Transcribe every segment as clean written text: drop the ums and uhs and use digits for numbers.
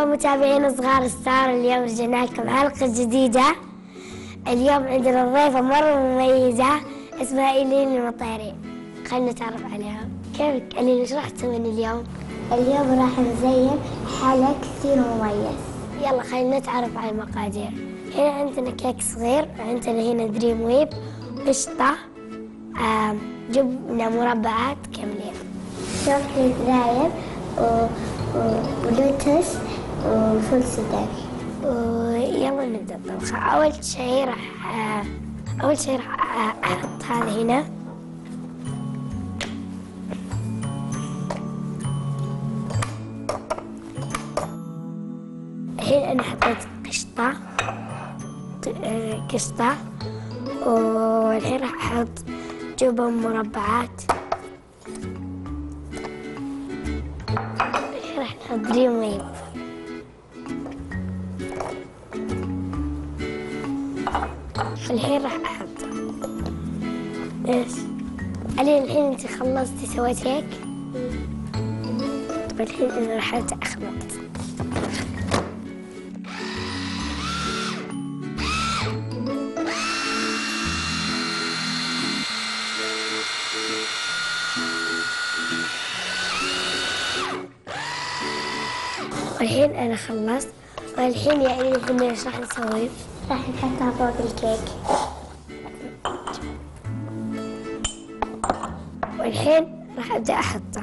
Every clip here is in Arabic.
متابعين صغار ستار، اليوم رجعنا لكم حلقة جديدة. اليوم عندنا ضيفة مرة مميزة اسمها إيلين المطيري. خلينا نتعرف عليها. كيفك إيلين؟ ايش راح تسوين اليوم؟ اليوم راح نزين حلا كثير مميز. يلا خلينا نتعرف على المقادير. هنا عندنا كيك صغير، عندنا هنا دريم ويب، قشطة، جبنة مربعات كاملين، شوكليت رايب ولوتس وفول سوداني. ويلا نبدأ الطبخة. أول شيء راح أحط هذا هنا. الحين أنا حطيت قشطة والحين راح أحط جبن مربعات. الحين راح نحط دريم ويب. الحين راح أحط ايش؟ الحين انت خلصتي سويت هيك؟ طيب الحين انا راح أخلط. والحين أنا خلصت. والحين يعني قلنا ايش راح نسوي؟ راح نحطها فوق الكيك. والحين راح أبدأ أحطه.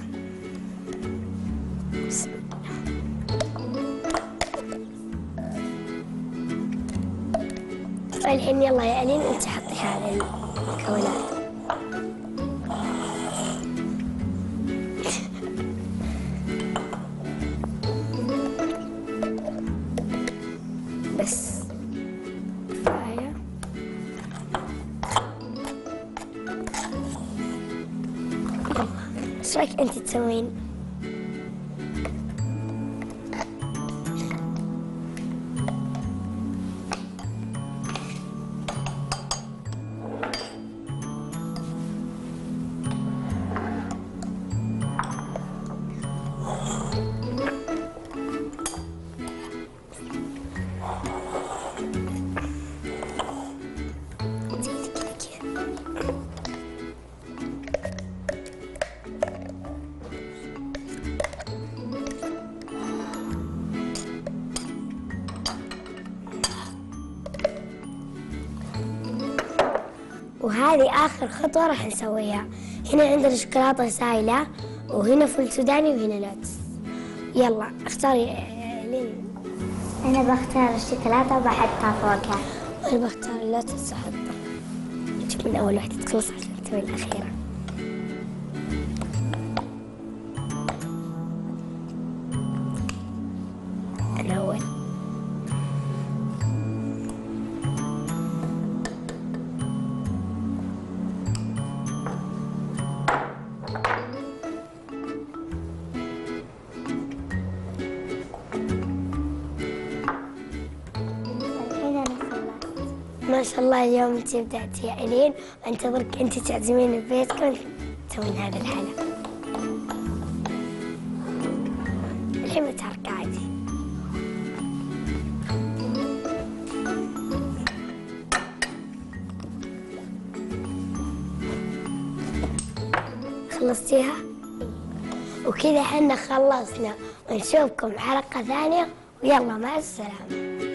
بسم الله. والحين يلا يا ألين أنت حطي هذه المكونات. بس كفاية. يلا ايش رايك انت تسوين؟ وهذه آخر خطوة راح نسويها. هنا عندنا شوكولاتة سايلة، وهنا فول سوداني، وهنا لوتس. يلا اختاري لين. أنا بختار الشوكولاتة وبحطها فوقها. وأنا بختار اللوتس وأحطه. نجيب من أول واحدة تخلص عشان نسوي الأخيرة. الأول ما شاء الله. اليوم انت بدأتي يا إيلين، وانتظرك انت تعزمين ببيتكم تسوين هذا الحلا. الحين بتحرك عادي. خلصتيها؟ وكذا احنا خلصنا، ونشوفكم حلقة ثانية، ويلا مع السلامة.